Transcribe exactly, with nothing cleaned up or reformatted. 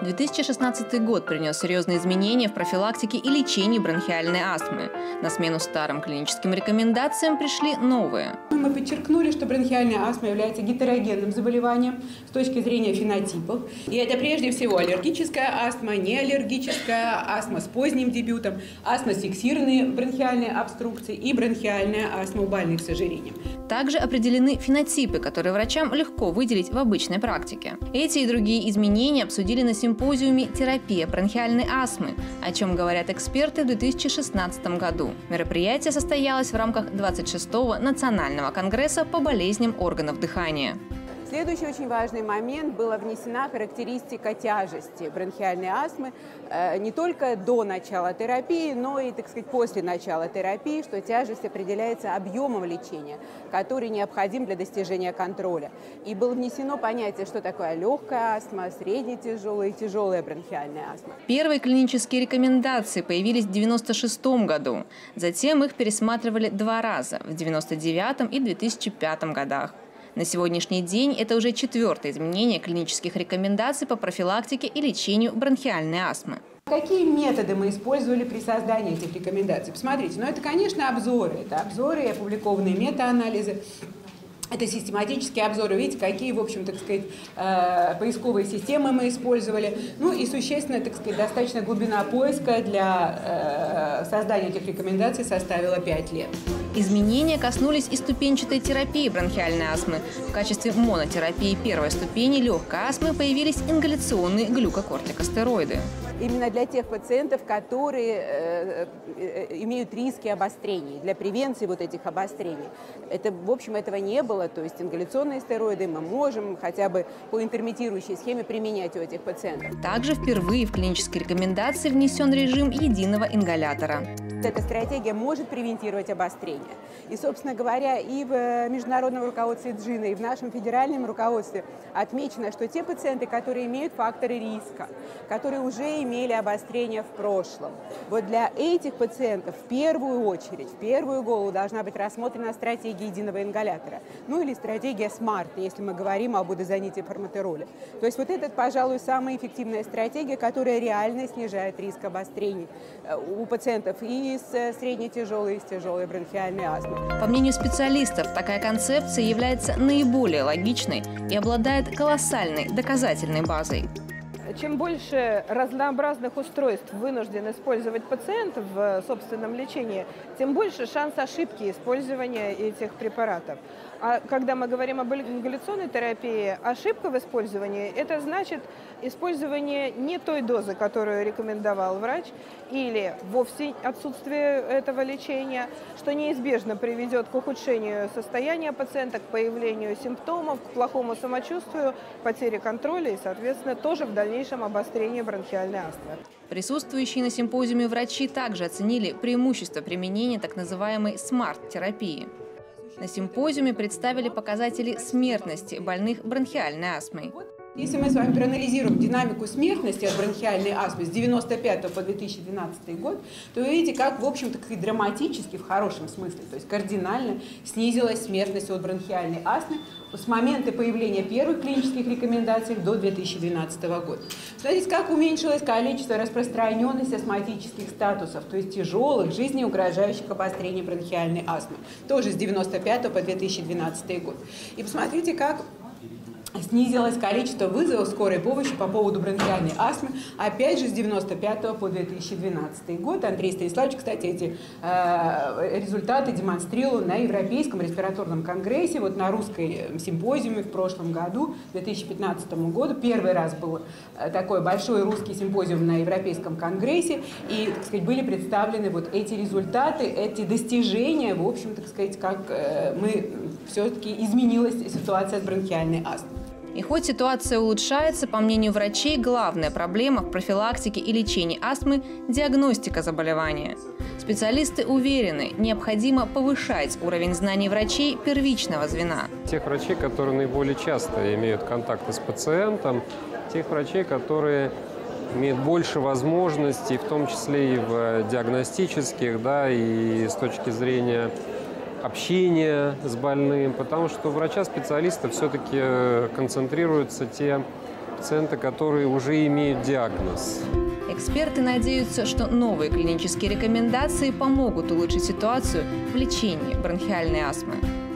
две тысячи шестнадцатый год принес серьезные изменения в профилактике и лечении бронхиальной астмы. На смену старым клиническим рекомендациям пришли новые. Мы подчеркнули, что бронхиальная астма является гетерогенным заболеванием с точки зрения фенотипов. И это прежде всего аллергическая астма, неаллергическая астма с поздним дебютом, астма с фиксированной бронхиальной обструкцией и бронхиальная астма у больных с ожирением. Также определены фенотипы, которые врачам легко выделить в обычной практике. Эти и другие изменения обсудили на симпозиуме «Терапия бронхиальной астмы», о чем говорят эксперты в две тысячи шестнадцатом году. Мероприятие состоялось в рамках двадцать шестого национального конгресса по болезням органов дыхания. Следующий очень важный момент – была внесена характеристика тяжести бронхиальной астмы э, не только до начала терапии, но и, так сказать, после начала терапии, что тяжесть определяется объемом лечения, который необходим для достижения контроля. И было внесено понятие, что такое легкая астма, средне-тяжелая и тяжелая бронхиальная астма. Первые клинические рекомендации появились в девяносто шестом году. Затем их пересматривали два раза – в девяносто девятом и две тысячи пятом годах. На сегодняшний день это уже четвертое изменение клинических рекомендаций по профилактике и лечению бронхиальной астмы. Какие методы мы использовали при создании этих рекомендаций? Посмотрите, ну это, конечно, обзоры. Это обзоры и опубликованные метаанализы. Это систематические обзоры. Видите, какие, в общем, так сказать, поисковые системы мы использовали. Ну и существенно, так сказать, достаточно глубина поиска для создания этих рекомендаций составила пять лет. Изменения коснулись и ступенчатой терапии бронхиальной астмы. В качестве монотерапии первой ступени легкой астмы появились ингаляционные глюкокортикостероиды. Именно для тех пациентов, которые э, э, имеют риски обострений, для превенции вот этих обострений. Это, в общем, этого не было, то есть ингаляционные стероиды мы можем хотя бы по интермитирующей схеме применять у этих пациентов. Также впервые в клинические рекомендации внесен режим единого ингалятора. Эта стратегия может превентировать обострение. И, собственно говоря, и в международном руководстве джина, и в нашем федеральном руководстве отмечено, что те пациенты, которые имеют факторы риска, которые уже имели обострение в прошлом, вот для этих пациентов в первую очередь, в первую голову должна быть рассмотрена стратегия единого ингалятора. Ну или стратегия смарт, если мы говорим об будозоните форматероле. То есть вот это, пожалуй, самая эффективная стратегия, которая реально снижает риск обострений у пациентов и с средне-тяжелой, и с тяжелой бронхиальной астмой. По мнению специалистов, такая концепция является наиболее логичной и обладает колоссальной доказательной базой. Чем больше разнообразных устройств вынужден использовать пациент в собственном лечении, тем больше шанс ошибки использования этих препаратов. А когда мы говорим об ингаляционной терапии, ошибка в использовании – это значит использование не той дозы, которую рекомендовал врач, или вовсе отсутствие этого лечения, что неизбежно приведет к ухудшению состояния пациента, к появлению симптомов, к плохому самочувствию, потере контроля и, соответственно, тоже в дальнейшем обострению бронхиальной астмы. Присутствующие на симпозиуме врачи также оценили преимущество применения так называемой смарт-терапии. На симпозиуме представили показатели смертности больных бронхиальной астмой. Если мы с вами проанализируем динамику смертности от бронхиальной астмы с девяносто пятого по две тысячи двенадцатый год, то вы видите, как, в общем-то, драматически, в хорошем смысле, то есть кардинально снизилась смертность от бронхиальной астмы с момента появления первых клинических рекомендаций до две тысячи двенадцатого года. Смотрите, как уменьшилось количество распространенности астматических статусов, то есть тяжелых, жизнеугрожающих обострений бронхиальной астмы, тоже с девяносто пятого по две тысячи двенадцатый год. И посмотрите, как снизилось количество вызовов скорой помощи по поводу бронхиальной астмы, опять же, с девяносто пятого по две тысячи двенадцатый год. Андрей Станиславович, кстати, эти э, результаты демонстрировал на Европейском респираторном конгрессе, вот на русской симпозиуме в прошлом году, две тысячи пятнадцатом году. Первый раз был такой большой русский симпозиум на Европейском конгрессе, и, так сказать, были представлены вот эти результаты, эти достижения, в общем, так сказать, как э, мы все-таки изменилась ситуация с бронхиальной астмой. И хоть ситуация улучшается, по мнению врачей, главная проблема в профилактике и лечении астмы – диагностика заболевания. Специалисты уверены, необходимо повышать уровень знаний врачей первичного звена. Тех врачей, которые наиболее часто имеют контакты с пациентом, тех врачей, которые имеют больше возможностей, в том числе и в диагностических, да, и с точки зрения общения с больным, потому что у врача-специалиста все-таки концентрируются те пациенты, которые уже имеют диагноз. Эксперты надеются, что новые клинические рекомендации помогут улучшить ситуацию в лечении бронхиальной астмы.